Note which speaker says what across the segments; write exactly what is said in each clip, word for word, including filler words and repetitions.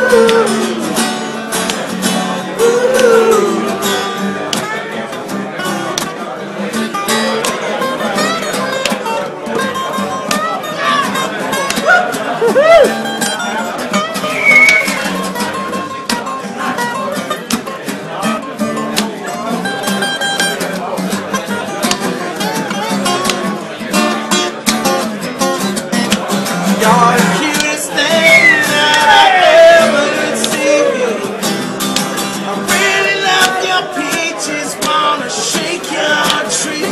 Speaker 1: You're the cutest thing that I ever did see you. I really love your peaches, wanna shake your tree.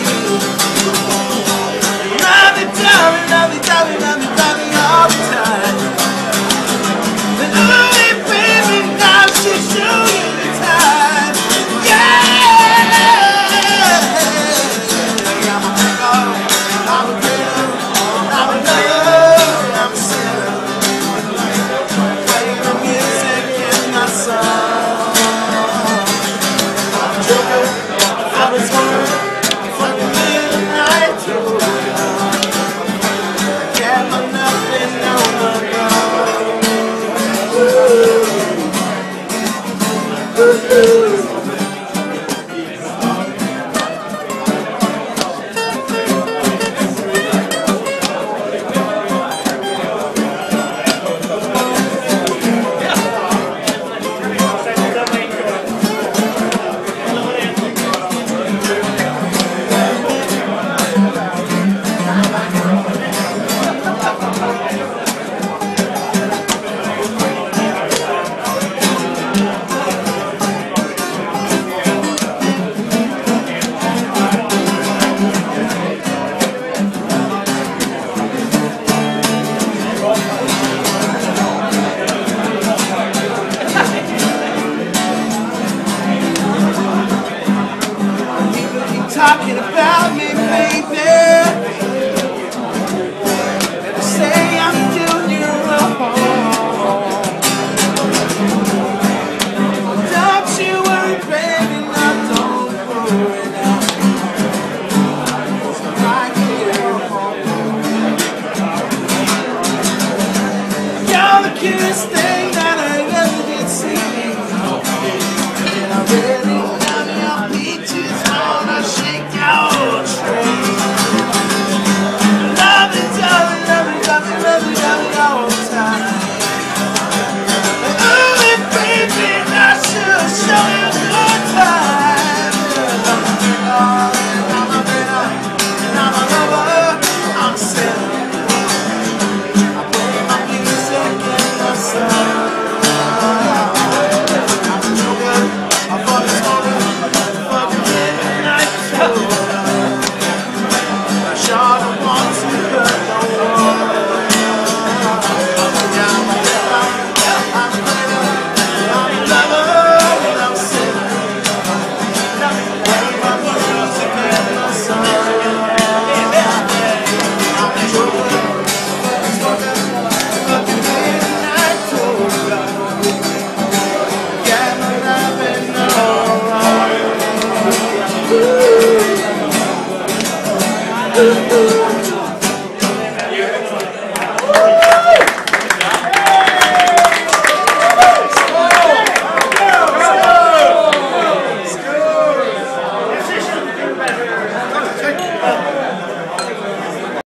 Speaker 1: Love you, darling, love you, darling, love you, love you all the time. And ooh, baby, now she show you the time. Yeah, I'm a girl, I'm a girl, I'm a girl. I was home from the midnight to can't look nothing on the road. Ooh. Ooh. Talking about me, baby, and say I'm doing you wrong. Don't you worry, baby, no, don't worry now. So right here, you're the cutest thing that I ever did see.